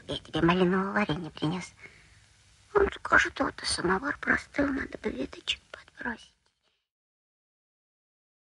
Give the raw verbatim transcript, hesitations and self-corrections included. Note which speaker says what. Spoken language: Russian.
Speaker 1: Я тебе малинового варенья принес. Он скажет, вот и самовар простыл, надо бы веточек подбросить.